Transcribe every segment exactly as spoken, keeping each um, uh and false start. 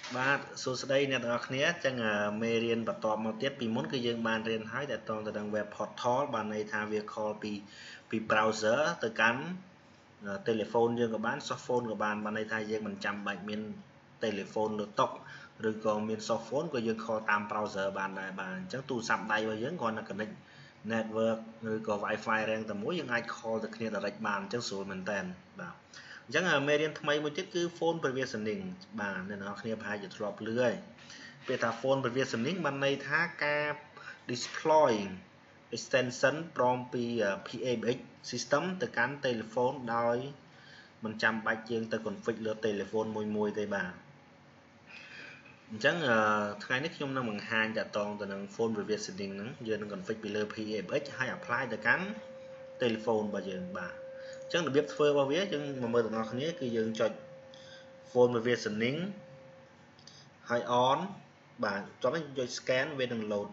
បាទសួស្តីអ្នកទាំងអស់គ្នាចឹងមេរៀនបន្តមកទៀតពីមុនគឺយើងបានរៀនហើយតែតងទៅនឹង web portal បានន័យថាវា call ពីពី browser ទៅកាន់ telephone យើងក៏បាន soft phone ក៏បានបានន័យថាយើងមិនចាំបាច់មាន telephone លើតុឬក៏មាន soft phone ក៏យើង call តាម browser បានដែរបាទអញ្ចឹងទូរស័ព្ទដៃរបស់យើងគ្រាន់តែ connect network ឬក៏ Wi-Fi រាំងតែមួយយើងអាច call ទៅគ្នា direct បានអញ្ចឹងស្រួលមែនតើបាទអញ្ចឹងមេរៀនថ្មីមួយទៀតគឺ phone provisioning បាទអ្នកនរគ្នាប្រហែលជាធ្លាប់ឮហើយពេលថា phone provisioning បានន័យថាការ deploy extension ព្រមពី P A B X system ទៅកាន់ telephone ដោយមិនចាំបាច់យើងទៅ config លើ telephone មួយមួយទេបាទអញ្ចឹងថ្ងៃនេះខ្ញុំនឹងបង្ហាញតកតងទៅនឹង phone provisioning ហ្នឹងយើងនឹង config ពីលើ P A B X ហើយ apply ទៅកាន់ telephone របស់យើងបាទអញ្ចឹងរបៀបធ្វើរបស់វាយើងមកមើលទាំងអស់គ្នាគឺយើងចុច phone provisioning ហើយ on បាទចុចនេះចុច scan វានឹង load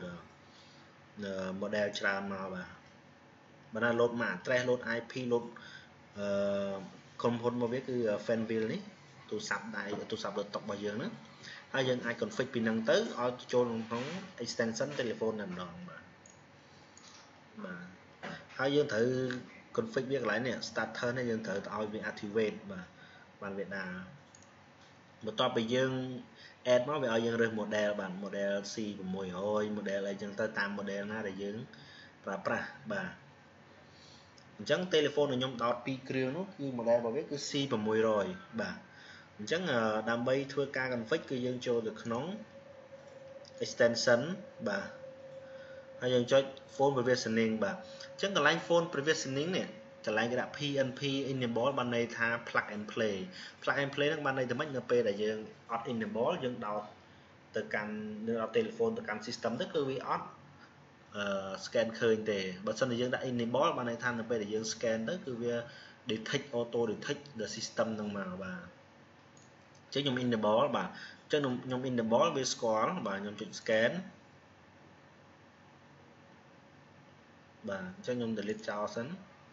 model ច្រើនមកបាទបើណា load មក address load I P load អឺក្រុមហ៊ុនរបស់វាគឺ Fanville នេះទូរស័ព្ទដៃទូរស័ព្ទលើតុរបស់យើងហ្នឹងហើយយើងអាច config ពីហ្នឹងទៅឲ្យចូលក្នុង extension telephone តែម្ដងបាទបាទហើយយើងត្រូវ config វាកន្លែងនេះ starter នេះយើងត្រូវឲ្យវា activate បាទបានវាដើរបន្ទាប់ពីយើង add មកវាឲ្យយើងរើស model បាទ model C six hundred model អីចឹងទៅតាម model ណាដែលយើងប្រើប្រាស់បាទអញ្ចឹង telephone ដែលខ្ញុំដោតពីរគ្រឿងនោះគឺ model របស់វាគឺ C six hundred បាទអញ្ចឹងដើម្បីធ្វើការ config គឺយើងចូលទៅក្នុង extension បាទហើយយើងចុច phone provisioning បាទអញ្ចឹងកន្លែង phone provisioning នេះកន្លែងគេដាក់ P N P enable បានន័យថា plug and play plug and play ហ្នឹងបានន័យថាម៉េចនៅពេលដែលយើងអត់ enable យើងដោតទៅកាន់នៅដល់ telephone ទៅកាន់ system ទៅគឺវាអត់អឺ scan ឃើញទេបើមិនយើងដាក់ enable បានន័យថានៅពេលដែលយើង scan ទៅគឺវា detect auto detect the system ហ្នឹងមកបាទអញ្ចឹងខ្ញុំ enable បាទអញ្ចឹងខ្ញុំ enable វាស្គាល់បាទខ្ញុំចុច scan បាទអញ្ចឹងខ្ញុំ delete ចោលសិន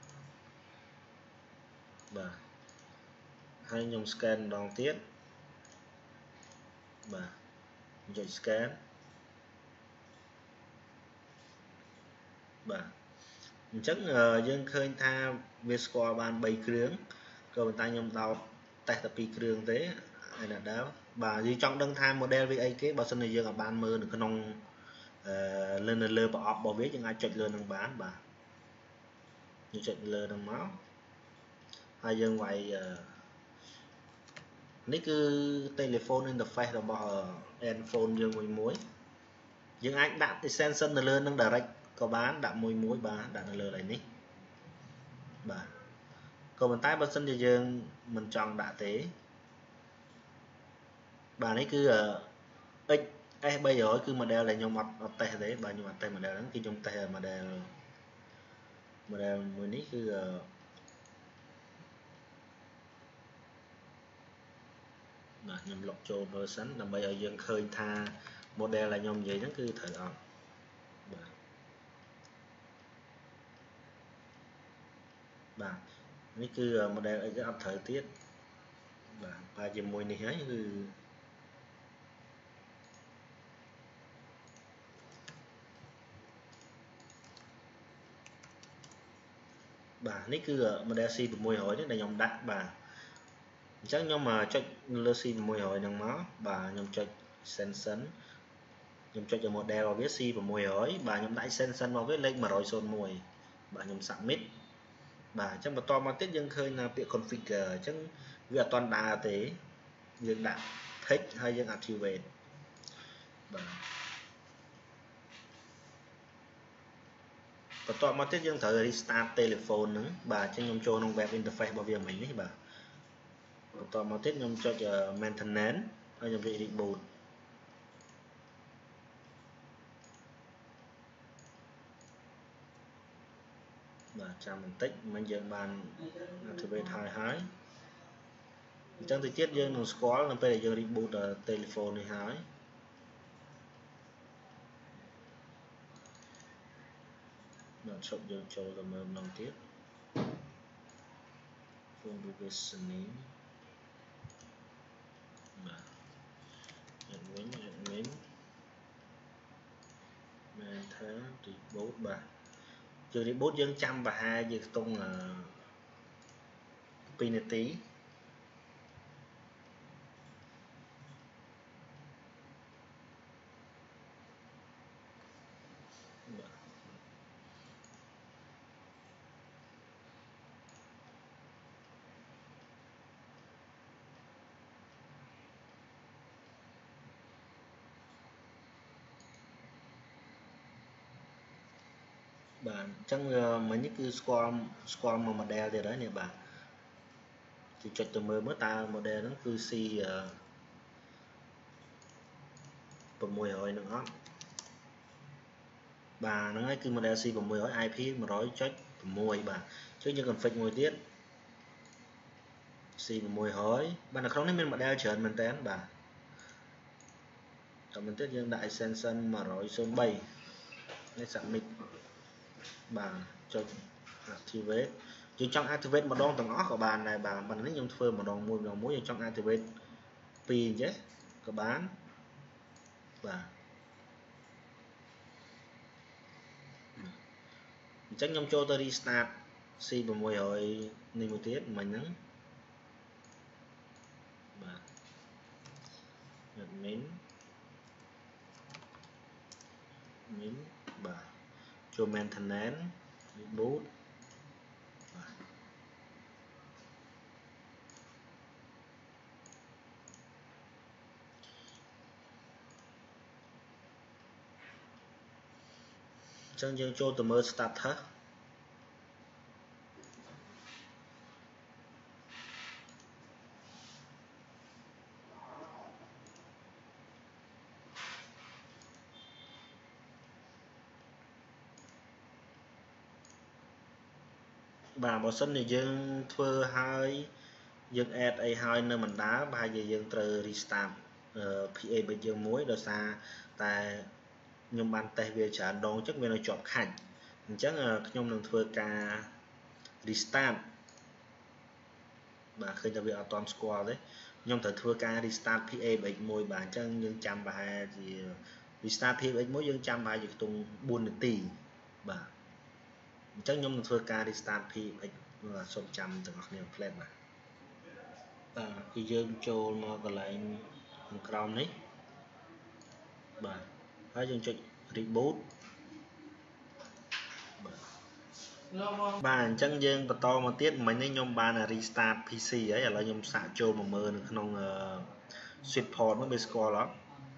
បាទហើយខ្ញុំ scan ម្ដងទៀតបាទចុច scan បាទអញ្ចឹងយើងឃើញថាវាស្គាល់បានthreeគ្រឿងក៏ប៉ុន្តែខ្ញុំដោតតេស្តតែtwoគ្រឿងទេឯណាដែរបាទយើងចង់ដឹងថា model វាអីគេបើសិនជាយើងអាចបានមើលនៅក្នុងអឺលើនៅលើប្រអប់របស់វាយើងអាចចុចលើនឹងបានបាទយើងចុចលើនឹងមកហើយយើងវាយនេះគឺ telephone interface របស់ handphone យើងមួយមួយយើងអាចដាក់ extension នៅលើនឹង direct ក៏បានដាក់មួយមួយបាទដាក់នៅលើកន្លែងនេះបាទក៏ប៉ុន្តែបើសិនជាយើងមិនចង់ដាក់ទេបាទនេះគឺ X S three hundred គឺ model ដែលខ្ញុំអត់អត់តេស្តទេបាទខ្ញុំអត់តេស្ត model ហ្នឹងគឺខ្ញុំតេស្ត model model មួយនេះគឺបាទខ្ញុំលុបចូលមើលសិនដើម្បីឲ្យយើងឃើញថា model ដែលខ្ញុំនិយាយហ្នឹងគឺត្រូវអត់បាទបាទនេះគឺ model X អត់ត្រូវទៀតបាទតែជាមួយនេះហើយគឺបាទនេះគឺ model C six hundred នេះដែលខ្ញុំដាក់បាទអញ្ចឹងខ្ញុំចុចលើ C six hundred ហ្នឹងមកបាទខ្ញុំចុច extension ខ្ញុំចុចទៅ model របស់វា C six hundred បាទខ្ញុំដាក់ extension របស់វាលេខone oh oneបាទខ្ញុំ submit បាទអញ្ចឹងបន្តមកទៀតយើងឃើញថាពាក្យ configure អញ្ចឹងវាអត់ទាន់ដើរទេយើងដាក់ text ហើយយើង activate បាទបន្តមកទៀតយើងត្រូវ restart telephone ហ្នឹងបាទអញ្ចឹងខ្ញុំចូលក្នុង web interface របស់វាមិញនេះបាទបន្តមកទៀតខ្ញុំចុច maintenance ហើយខ្ញុំចុច reboot បាទចាំបន្តិចមិញយើងបាន activate ហើយហើយអញ្ចឹងទៅទៀតយើងនឹងស្គាល់នៅពេលដែលយើង reboot telephone នេះហើយបាទឈប់យើងចូលទៅមើលម្ដងទៀត phone provisioning បាទ reboot បាទយើង reboot យើងចាំប្រហែលយើងខ្ទង់ពីរនាទីបាទអញ្ចឹងមិញនេះគឺស្គាល់ស្គាល់មួយ model ទៀតហើយនេះបាទគឺចុចទៅមើលមើលតើ model ហ្នឹងគឺ C ៦០០ នឹងអត់បាទហ្នឹងហើយគឺ model C ៦០០ IP một trăm chấm sáu បាទអញ្ចឹងយើង config មួយទៀត C 600បាទនៅក្នុងនេះមាន model ច្រើនមែនតើបាទតទៅទៀតយើងដាក់ extension một trăm không baនេះ submit បាទចុច activate យើងចង់ activate ម្ដងទាំងអស់ក៏បានដែរបាទប៉ុន្តែនេះខ្ញុំធ្វើម្ដងមួយម្ដងមួយយើងចង់ activate ពីរអញ្ចឹងក៏បានបាទអញ្ចឹងខ្ញុំចូលទៅ restart C 600នេះមួយទៀតមិញហ្នឹងបាទ admin admin បាទចូល maintenance reboot បាទអញ្ចឹងយើងចូលទៅមើល statusបាទបើសិនជាយើងធ្វើហើយយើង add អីហើយនៅមិនដើរប្រហែលជាយើងត្រូវ restart พี เอ bit យើងមួយដោយសារតែខ្ញុំបានតេស្តវាច្រើនដងអញ្ចឹងវានៅជាប់ខាច់អញ្ចឹងខ្ញុំនឹងធ្វើការ restart បាទឃើញថាវាអត់ទាន់ស្គាល់ទេខ្ញុំត្រូវធ្វើការ restart พี เอ bit មួយបាទអញ្ចឹងយើងចាំប្រហែលជា restart พี เอ bit មួយយើងចាំប្រហែលជាខ្ទង់បួននាទីបាទអញ្ចឹងខ្ញុំនឹងធ្វើការ restart พี เอ bit សូមចាំទាំងអស់គ្នាផ្លែតបាទបាទគឺយើងចូលមកកន្លែងខាងក្រោមនេះបាទហើយយើងចុច reboot បាទអញ្ចឹងយើងបន្តមកទៀតមិញនេះខ្ញុំបាន restart พี ซี ហើយឥឡូវខ្ញុំសាកចូលមកមើលនៅក្នុង switch port នោះវាស្គាល់អត់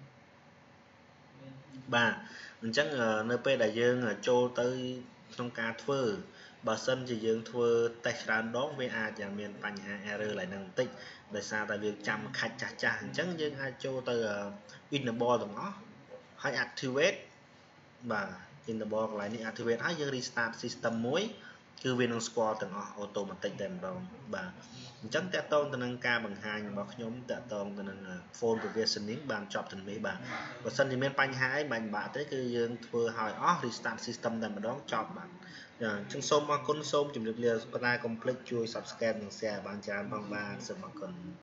បាទអញ្ចឹងនៅពេលដែលយើងចូលទៅក្នុងការធ្វើបើសិនជាយើងធ្វើតេស្តច្រើនដងវាអាចមានបញ្ហា error ឡើងនឹងបន្តិចដោយសារតែវាចាំខាច់ចាស់ចាស់អញ្ចឹងយើងអាចចូលទៅ enable ទាំងអស់ហើយ activate បាទ enable កន្លែងនេះ activate ហើយយើង restart system មួយគឺវានឹងស្គាល់ទាំងអស់ automatic តែម្ដងបាទអញ្ចឹងតកតងទៅនឹងការបង្ហាញរបស់ខ្ញុំតកតងទៅនឹង phone provisioning បានចប់ទៅនេះបាទបើសិនជាមានបញ្ហាអីមិនបាក់ទេគឺយើងធ្វើឲ្យអស់ restart system តែម្ដងចប់បាទអញ្ចឹងសូមអរគុណសូមជម្រាបលាប៉ុន្តែកុំភ្លេចជួយ subscribe និង share បានច្រើនផងបាទសូមអរគុណ